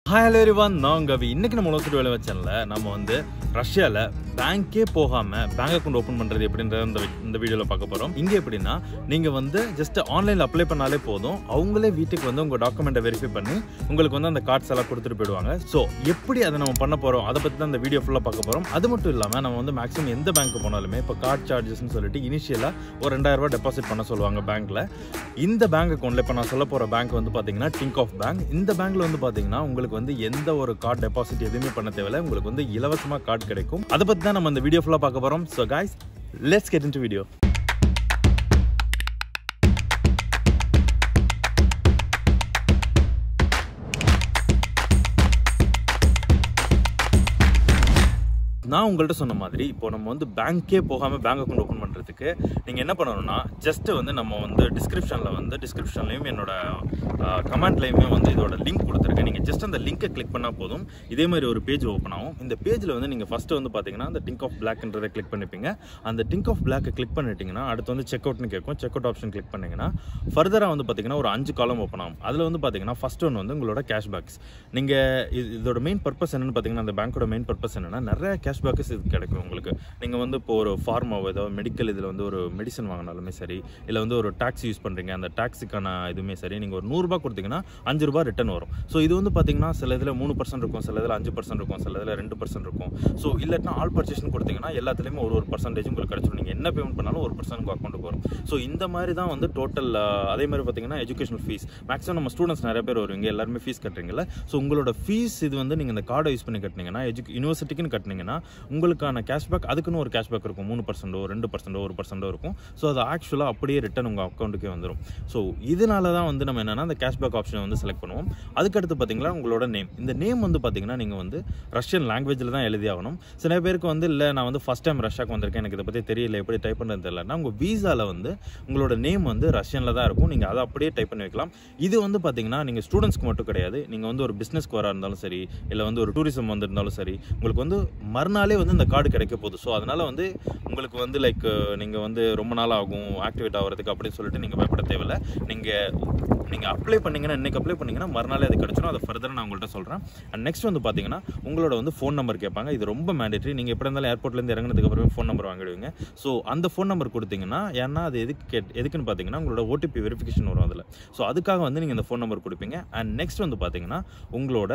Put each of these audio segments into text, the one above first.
Hi everyone, நான் கவி. இன்னைக்கு நம்ம உலகத்துல வேலை வச்சேன்ல நம்ம வந்து ரஷ்யால பேங்கே போகாம பேங்க் அக்கவுண்ட் ஓபன் பண்றது எப்படின்றத இந்த வீடியோல பார்க்க போறோம். இங்க எப்படின்னா நீங்க வந்து ஜஸ்ட் ஆன்லைன்ல அப்ளை பண்ணாலே போதும். அவங்களே வீட்டுக்கு வந்து உங்க டாக்குமெண்ட்டை வெரிஃபை பண்ணி உங்களுக்கு வந்து அந்த கார்ட்ஸ் எல்லாம் கொடுத்துட்டு போயிடுவாங்க. ஸோ எப்படி அதை நம்ம பண்ண போறோம் அதை பத்தி தான் இந்த வீடியோ ஃபுல்லா பார்க்க போறோம். அது மட்டும் இல்லாம நம்ம வந்து மேக்ஸிமம் எந்த பேங்க் போனாலுமே இப்போ கார்ட் சார்ஜஸ்ன்னு சொல்லிட்டு இனிஷியலா ஒரு 2000 ரூபாய் டெபாசிட் பண்ண சொல்லுவாங்க பேங்க்ல. இந்த பேங்க் அக்கவுண்ட்ல இப்போ நான் சொல்ல போற பேங்க் வந்து பாத்தீங்கன்னா Tinkoff Bank. இந்த பேங்க்ல வந்து பாத்தீங்கன்னா உங்களுக்கு வந்து எந்த ஒரு கார்டு டெபாசிட் எதுவுமே பண்ண தேவையில்லை. உங்களுக்கு வந்து இலவசமா கார்டு கிடைக்கும். அதை பத்தி தான் நம்ம இந்த வீடியோ ஃபுல்லா பார்க்க போறோம். So guys, let's get into video. நான் உங்கள்கிட்ட சொன்ன மாதிரி இப்போ நம்ம வந்து பேங்க்கே போகாமல் பேங்க் அக்கௌண்ட் ஓப்பன் பண்ணுறதுக்கு நீங்கள் என்ன பண்ணணும்னா ஜஸ்ட்டு வந்து நம்ம வந்து டிஸ்கிரிப்ஷன்லையும் என்னோட கமெண்ட்லையுமே வந்து இதோட லிங்க் கொடுத்துருக்கேன். நீங்கள் ஜஸ்ட் அந்த லிங்கை கிளிக் பண்ணால் போதும். இதே மாதிரி ஒரு பேஜ் ஓப்பன் ஆகும். இந்த பேஜில் வந்து நீங்கள் ஃபஸ்ட்டு வந்து பார்த்தீங்கன்னா அந்த Tinkoff Blackன்றதை கிளிக் பண்ணிப்பீங்க. அந்த Tinkoff Blackை கிளிக் பண்ணிட்டீங்கன்னா அடுத்து வந்து செக் அவுட்னு கேட்கும். செக் அவுட் ஆப்ஷன் கிளிக் பண்ணிங்கன்னா ஃபர்தராக வந்து பார்த்தீங்கன்னா ஒரு 5 காலம் ஓப்பன் ஆகும். அதில் வந்து பார்த்தீங்கன்னா ஃபஸ்ட் ஒன்று வந்து உங்களோட கேஷ்பேக்ஸ். நீங்கள் இதோட மெயின் பர்பஸ் என்னென்னு பார்த்தீங்கன்னா அந்த பேங்க்கோட மெயின் பர்பஸ் என்னென்னா நிறைய கேஷ்பேக்ஸ் இது கிடைக்கும் உங்களுக்கு. நீங்கள் வந்து இப்போ ஒரு ஃபார்மாவோ ஏதாவது மெடிக்கல் இதில் வந்து ஒரு மெடிசன் வாங்கினாலுமே சரி, இல்லை வந்து ஒரு டாக்ஸி யூஸ் பண்ணுறீங்க அந்த டாக்ஸிக்கான இதுவுமே சரி, நீங்கள் ஒரு 100 ரூபாய் கொடுத்தீங்கன்னா 5 ரூபாய் ரிட்டர்ன் வரும். ஸோ இது வந்து பார்த்தீங்கன்னா சில இதில் 3% இருக்கும், சில இதில் 5% இருக்கும், சில இதில் 2% இருக்கும். ஸோ இல்லைன்னா ஆல் பர்ச்சேஷன் கொடுத்தீங்கன்னா எல்லாத்துலேயுமே ஒரு பர்சன்டேஜ் உங்களுக்கு கிடைச்சிடும். நீங்கள் என்ன பேமெண்ட் பண்ணாலும் 1% உங்கள் அக்கௌண்ட்டுக்கு வரும். ஸோ இந்த மாதிரி தான் வந்து டோட்டல். அதே மாதிரி பார்த்தீங்கன்னா எஜுகேஷனல் ஃபீஸ் மேக்ஸிமம் நம்ம ஸ்டூடெண்ட்ஸ் நிறைய பேர் வருவீங்க, எல்லாருமே ஃபீஸ் கட்டுறீங்களா. ஸோ உங்களோட ஃபீஸ் இது வந்து நீங்கள் இந்த கார்டை யூஸ் பண்ணி கட்டினீங்கன்னா யூனிவர்சிட்டிக்குன்னு கட்டினீங்கன்னா உங்களுக்கான கேஷ்பேக் அதுக்குன்னு ஒரு கேஷ்பேக் இருக்கும். 3%, 2%, 1% இருக்கும். ஸோ அது ஆக்சுவலாக அப்படியே ரிட்டன் உங்கள் அக்கௌண்ட்டுக்கே வந்துடும். ஸோ இதனால தான் வந்து நம்ம என்னென்னா அந்த கேஷ்பேக் ஆப்ஷனை வந்து செலக்ட் பண்ணுவோம். அதுக்கடுத்து பார்த்தீங்கன்னா உங்களோட நேம். இந்த நேம் வந்து பார்த்தீங்கன்னா நீங்கள் வந்து ரஷ்யன் லாங்குவேஜில் தான் எழுதி ஆகணும். சில பேருக்கு வந்து இல்லை நான் வந்து ஃபஸ்ட் டைம் ரஷ்யாவுக்கு வந்திருக்கேன், எனக்கு இதை பற்றி தெரியல, எப்படி டைப் பண்ணுறது தெரியலன்னா உங்கள் வீசாவில் வந்து உங்களோட நேம் வந்து ரஷ்யனில் தான் இருக்கும். நீங்கள் அதை அப்படியே டைப் பண்ணி வைக்கலாம். இது வந்து பார்த்தீங்கன்னா நீங்கள் ஸ்டூடெண்ட்ஸ்க்கு மட்டும் கிடையாது. நீங்கள் வந்து ஒரு பிஸ்னஸ்க்கு வரா இருந்தாலும் சரி, இல்லை வந்து ஒரு டூரிசம் வந்திருந்தாலும் சரி, உங்களுக்கு வந்து மறுநாளே வந்து இந்த கார்டு கிடைக்க போகுது. ஸோ அதனால் வந்து உங்களுக்கு வந்து லைக் நீங்கள் வந்து ரொம்ப நாள் ஆகும் ஆக்டிவேட் ஆகிறதுக்கு அப்படின்னு சொல்லிட்டு நீங்கள் பயப்பட தேவையில்லை. நீங்கள் அப்ளை பண்ணிங்கன்னா இன்றைக்கி அப்ளை பண்ணிங்கன்னா மறுநாளே அது கிடச்சிடும். அதை ஃபர்தராக நான் உங்கள்கிட்ட சொல்கிறேன். அண்ட் நெக்ஸ்ட் வந்து பார்த்தீங்கன்னா உங்களோட வந்து ஃபோன் நம்பர் கேட்பாங்க. இது ரொம்ப மேண்டேட்ரி. நீங்கள் எப்படி இருந்தாலும் ஏர்போர்ட்லேருந்து இறங்கினதுக்கு அப்புறமே ஃபோன் நம்பர் வாங்கிடுவீங்க. ஸோ அந்த ஃபோன் நம்பர் கொடுத்தீங்கன்னா ஏன்னா அது எதுக்குன்னு பார்த்தீங்கன்னா உங்களோட ஓடிபி வெரிஃபிகேஷன் வரும் அதில். ஸோ அதுக்காக வந்து நீங்கள் இந்த ஃபோன் நம்பர் கொடுப்பீங்க. அண்ட் நெக்ஸ்ட் வந்து பார்த்தீங்கன்னா உங்களோட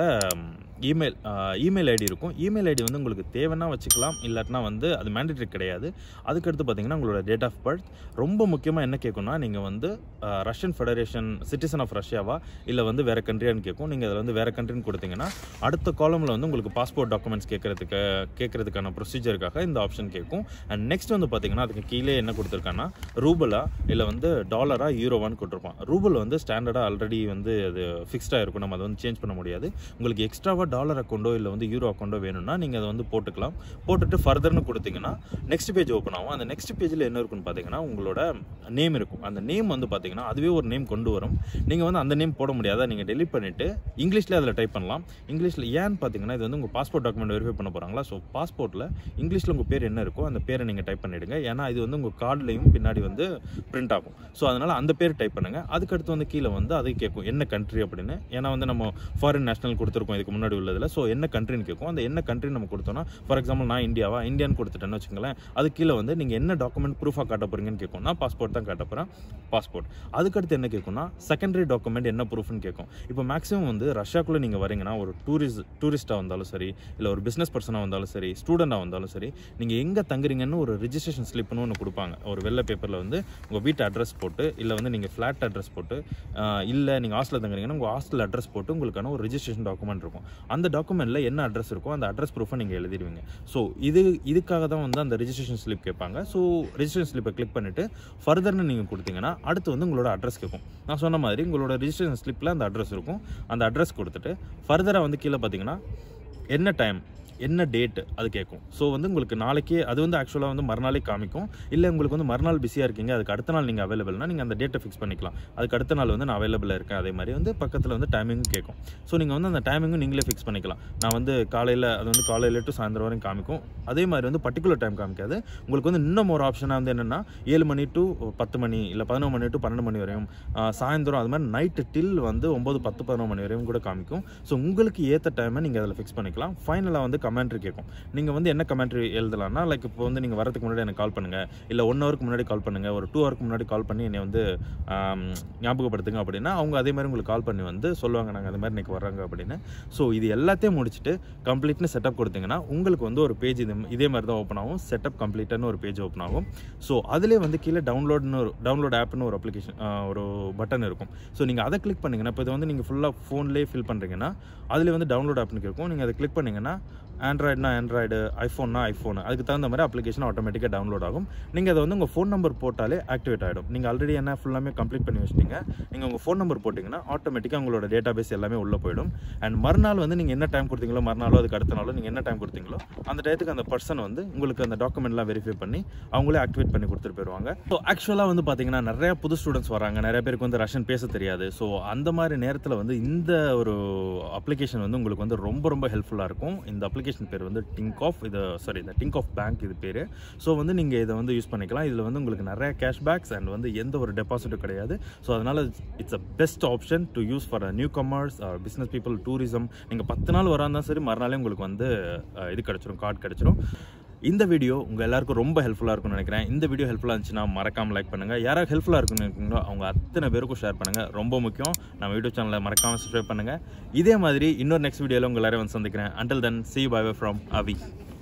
இமெயில் ஐடி இருக்கும். இமெயில் ஐடி வந்து உங்களுக்கு தேவைன்னா வச்சுக்கலாம், இல்லாட்டினா வந்து அது மேண்டேட்ரி கிடையாது. அதுக்கடுத்து பார்த்தீங்கன்னா உங்களோட டேட் ஆஃப் பர்த். ரொம்ப முக்கியமாக என்ன கேட்கும்னா நீங்கள் வந்து ரஷ்யன் ஃபெடரேஷன் சிட்டிசன் ஆஃப் ரஷ்யாவா இல்லை வந்து வேறு கண்ட்ரியான்னு கேட்கும். நீங்கள் அதில் வந்து வேறு கண்ட்ரின்னு கொடுத்தீங்கன்னா அடுத்த காலமில் வந்து உங்களுக்கு பாஸ்போர்ட் டாக்குமெண்ட்ஸ் கேட்கறதுக்கான ப்ரொசீஜருக்காக இந்த ஆப்ஷன் கேட்கும். அண்ட் நெக்ஸ்ட் வந்து பார்த்தீங்கன்னா அதுக்கு கீழே என்ன கொடுத்துருக்காங்கன்னா ரூபலா இல்லை வந்து டாலரா யூரோவான்னு கொடுத்துருப்பான். ரூபல் வந்து ஸ்டாண்டர்டாக ஆல்ரெடி வந்து அது ஃபிக்ஸ்டாக இருக்கும், நம்ம அதை வந்து சேஞ்ச் பண்ண முடியாது. உங்களுக்கு எக்ஸ்ட்ராவாக டாலர் அக்கௌண்டோ இல்லை வந்து யூரோ அக்கௌண்டோ வேணும்னா நீங்கள் அதை வந்து போட்டுக்கலாம். போட்டுட்டு ஃபர்தர்னு கொடுத்தீங்கன்னா நெக்ஸ்ட் பேஜ் ஓப்பன் ஆகும். அந்த நெக்ஸ்ட் பேஜில் என்ன இருக்குன்னு பார்த்தீங்கன்னா உங்களோட நேம் இருக்கும். அந்த நேம் வந்து பார்த்தீங்கன்னா அதுவே ஒரு நேம் கொண்டு வரும். நீங்கள் வந்து அந்த நேம் போட முடியாதா, நீங்கள் டெலிட் பண்ணிவிட்டு இங்கிலீஷில் அதில் டைப் பண்ணலாம். இங்கிலீஷில் ஏன்னு பார்த்தீங்கன்னா இது வந்து உங்கள் பாஸ்போர்ட் டாக்குமெண்ட் வெரிஃபை பண்ண போகிறாங்களா. ஸோ பாஸ்போர்ட்டில் இங்கிலீஷில் உங்கள் பேர் என்ன இருக்கோ அந்த பேரை நீங்கள் டைப் பண்ணிவிடுங்க. ஏன்னா இது வந்து உங்கள் கார்டுலையும் பின்னாடி வந்து பிரிண்ட் ஆகும். ஸோ அதனால் அந்த பேர் டைப் பண்ணுங்கள். அதுக்கடுத்து வந்து கீழே வந்து அதை கேட்கும் என்ன கண்ட்ரி அப்படின்னு. ஏன்னா வந்து நம்ம ஃபாரின் நேஷனல் கொடுத்துருக்கோம் இதுக்கு முன்னாடி உள்ளதில். ஸோ என்ன கண்ட்ரின்னு கேட்கும். அந்த என்ன கண்ட்ரின்னு நம்ம கொடுத்தோம்னா ஃபார் எக்ஸாம்பிள் நான் இந்தியான்னு கொடுத்துட்டேன்னு வச்சுங்களேன். அது கீழே வந்து நீங்கள் என்ன டாக்குமெண்ட் ப்ரூஃபாக காட்ட போகிறீங்கன்னு கேட்கும். நான் பாஸ்போர்ட் தான் காட்ட போகிறேன், பாஸ்போர்ட். அதுக்கடுத்து என்ன கேட்கும்னா செகண்டரி டாக்குமெண்ட் என்ன ப்ரூஃப்னு கேட்கும். இப்போ மேக்ஸிமம் வந்து ரஷ்யாக்குள்ளே நீங்கள் வரீங்கன்னா ஒரு டூரிஸ்ட்டாக வந்தாலும் சரி, இல்லை ஒரு பிஸ்னஸ் பர்சனாக வந்தாலும் சரி, ஸ்டூடெண்டாக வந்தாலும் சரி, நீங்கள் எங்கே தங்குறீங்கன்னு ஒரு ரிஜிஸ்ட்ரேஷன் ஸ்லிப்னு ஒன்று கொடுப்பாங்க. ஒரு வெள்ளை பேப்பரில் வந்து உங்கள் வீட்டு அட்ரஸ் போட்டு, இல்லை வந்து நீங்கள் ஃப்ளாட் அட்ரஸ் போட்டு, இல்லை நீங்கள் ஹாஸ்டலில் தங்குறீங்கன்னா உங்கள் ஹாஸ்டல் அட்ரஸ் போட்டு உங்களுக்கான ஒரு ரிஜிஸ்ட்ரேஷன் டாக்குமெண்ட் இருக்கும். அந்த டாக்குமெண்ட்டில் என்ன அட்ரஸ் இருக்கோ அந்த அட்ரஸ் ப்ரூஃபை நீங்கள் எழுதிடுவீங்க. ஸோ இதுக்காக தான் வந்து அந்த ரிஜிஸ்ட்ரேஷன் ஸ்லிப் கேட்பாங்க. ஸோ ரிஜிஸ்ட்ரேஷன் ஸ்லிப்பை கிளிக் பண்ணிவிட்டு ஃபர்தர்னு நீங்கள் கொடுத்தீங்கன்னா அடுத்து வந்து உங்களோட அட்ரஸ் கேட்கும். நான் சொன்ன மாதிரி உங்களோட ரிஜிஸ்ட்ரேஷன் ஸ்லிப்பில் அந்த அட்ரஸ் இருக்கும். அந்த அட்ரஸ் கொடுத்துட்டு ஃபர்தராக வந்து கீழே பார்த்தீங்கன்னா என்ன டைம் என்ன டேட் அது கேட்கும். ஸோ வந்து உங்களுக்கு நாளைக்கே அது வந்து ஆக்சுவலாக வந்து மறுநாளே காமிக்கும். இல்லை உங்களுக்கு வந்து மறுநாள் பிஸியாக இருக்கீங்க, அதுக்கு அடுத்த நாள் நீங்கள் அவைலபிள்னா நீங்கள் அந்த டேட்டை ஃபிக்ஸ் பண்ணிக்கலாம். அதுக்கு அடுத்த நாள் வந்து நான் அவைலபிளாக இருக்கேன். அதே மாதிரி வந்து பக்கத்தில் வந்து டைமிங்கும் கேட்கும். ஸோ நீங்கள் வந்து அந்த டைமிங்கும் நீங்களே ஃபிக்ஸ் பண்ணிக்கலாம். நான் வந்து காலையில் அது வந்து காலையில் டு சாயந்தரம் வரைக்கும் காமிக்கும். அதே மாதிரி வந்து பர்டிகுலர் டைம் காமிக்காது. உங்களுக்கு வந்து இன்னும் ஒரு ஆப்ஷனாக வந்து என்னென்னா 7 மணி டு 10 மணி இல்லை 11 மணி டு 12 மணி வரையும், சாயந்தரம் அது மாதிரி நைட்டு டில் வந்து 9, 10, 11 மணி வரையும் கூட காமிக்கும். ஸோ உங்களுக்கு ஏற்ற டைமை நீங்கள் அதில் ஃபிக்ஸ் பண்ணிக்கலாம். ஃபைனலாக வந்து கமெண்ட்ரி கேட்கும். நீங்கள் வந்து என்ன கமெண்ட்ரி எழுதலாம்னா, லைக் இப்போ வந்து நீங்கள் வரதுக்கு முன்னாடி எனக்கு கால் பண்ணுங்கள், இல்லை 1 ஹவருக்கு முன்னாடி கால் பண்ணுங்கள், ஒரு 2 ஹவருக்கு முன்னாடி கால் பண்ணி என்னை வந்து ஞாபகப்படுத்துங்க அப்படின்னா அவங்க அதே மாதிரி உங்களுக்கு கால் பண்ணி வந்து சொல்லுவாங்க நாங்கள் அது மாதிரி இன்றைக்கி வர்றாங்க அப்படின்னு. ஸோ இது எல்லாத்தையும் முடிச்சுட்டு கம்ப்ளீட்னு செட்டப் கொடுத்தீங்கன்னா உங்களுக்கு வந்து ஒரு பேஜ் இதே மாதிரி தான் ஓப்பன் ஆகும். செட்டப் கம்ப்ளீட்டான ஒரு பேஜ் ஓப்பன் ஆகும். ஸோ அதிலே வந்து கீழே டவுன்லோட் ஆப்னு ஒரு அப்ளிகேஷன் ஒரு பட்டன் இருக்கும். ஸோ நீங்கள் அதை கிளிக் பண்ணிங்கன்னா, இப்போ இது வந்து நீங்கள் ஃபுல்லாக ஃபோன்லேயே ஃபில் பண்ணுறீங்கன்னா அதிலே வந்து டவுன்லோட் ஆப்னு இருக்கும். நீங்கள் அதை கிளிக் பண்ணிங்கன்னா ஆண்ட்ராய்டுனா ஆண்ட்ராய்டு, ஐஃபோன்னா ஐஃபோன், அதுக்கு தகுந்த மாதிரி அப்ளிகேஷன் ஆட்டோமேட்டிக்காக டவுன்லோட் ஆகும். நீங்கள் அதை வந்து உங்கள் ஃபோன் நம்பர் போட்டாலே ஆக்டிவேட் ஆகிடும். நீங்கள் ஆல்ரெடி என்ன ஃபுல்லாமே கம்ப்ளீட் பண்ணி வச்சிட்டீங்க. நீங்கள் உங்கள் ஃபோன் நம்பர் போட்டிங்கன்னா ஆட்டோமேட்டிக்காக உங்களோட டேட்டா பேஸ் எல்லாமே உள்ளே போயிடும். அண்ட் மறுநாள் வந்து நீங்கள் என்ன டைம் கொடுத்தீங்களோ, மறுநாளோ அதுக்கு அடுத்த நாளோ நீங்கள் என்ன டைம் கொடுத்தீங்களோ அந்த டயத்துக்கு அந்த பர்சன் வந்து உங்களுக்கு அந்த டாக்குமெண்ட்லாம் வெரிஃபை பண்ணி அவங்களே ஆக்டிவேட் பண்ணி கொடுத்துட்டு போயிடுவாங்க. ஸோ ஆக்சுவலாக வந்து பார்த்தீங்கன்னா நிறைய புது ஸ்டூடெண்ட்ஸ் வராங்க, நிறைய பேருக்கு வந்து ரஷ்யன் பேச தெரியாது. ஸோ அந்த மாதிரி நேரத்தில் வந்து இந்த ஒரு அப்ளிகேஷன் வந்து உங்களுக்கு வந்து ரொம்ப ரொம்ப ஹெல்ப்ஃபுல்லாக இருக்கும். இந்த அப்ளிகேஷன் பேர் வந்து Tinkoff, இந்த Tinkoff Bank இது பேர். ஸோ வந்து நீங்கள் இதை வந்து யூஸ் பண்ணிக்கலாம். இதில் வந்து உங்களுக்கு நிறைய கேஷ்பேக்ஸ் அண்ட் வந்து எந்த ஒரு டெபாசிட்டும் கிடையாது. ஸோ அதனால் it's a best option to use for new commerce, business people, tourism. நீங்கள் 10 நாள் வராஇருந்தாலும் சரி, மறுநாளே உங்களுக்கு வந்து இது கிடச்சிரும், கார்டு கிடச்சிரும். இந்த வீடியோ உங்கள் எல்லாருக்கும் ரொம்ப ஹெல்ப்ஃபுல்லாக இருக்கும்னு நினைக்கிறேன். இந்த வீடியோ ஹெல்ப்ஃபுல்லாக இருந்துச்சுன்னா மறக்காமல் லைக் பண்ணுங்கள். யாராவது ஹெல்ப்ஃபுல்லாக இருக்குன்னு நினைக்கிறீங்களோ அவங்க அத்தனை பேருக்கும் ஷேர் பண்ணுங்கள். ரொம்ப முக்கியம். நம்ம யூடியூப் சேனலை மறக்காமல் சப்ஸ்கிரைப் பண்ணுங்கள். இதே மாதிரி இன்னொரு நெக்ஸ்ட் வீடியோவில் உங்கள் எல்லாரும் வந்து சந்திக்கிறேன். Until then, see you, bye from Avi.